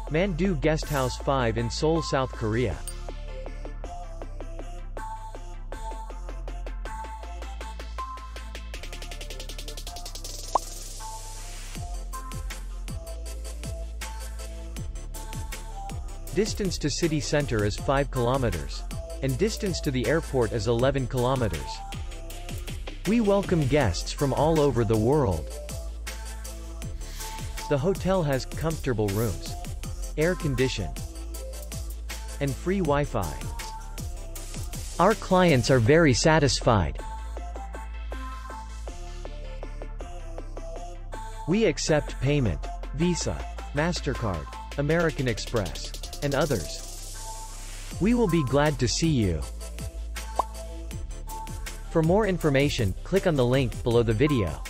Mandoo Guesthouse 5 in Seoul, South Korea. Distance to city center is 5 kilometers. And distance to the airport is 11 kilometers. We welcome guests from all over the world. The hotel has comfortable rooms, air-conditioned, and free Wi-Fi. Our clients are very satisfied. We accept payment, Visa, MasterCard, American Express, and others. We will be glad to see you. For more information, click on the link below the video.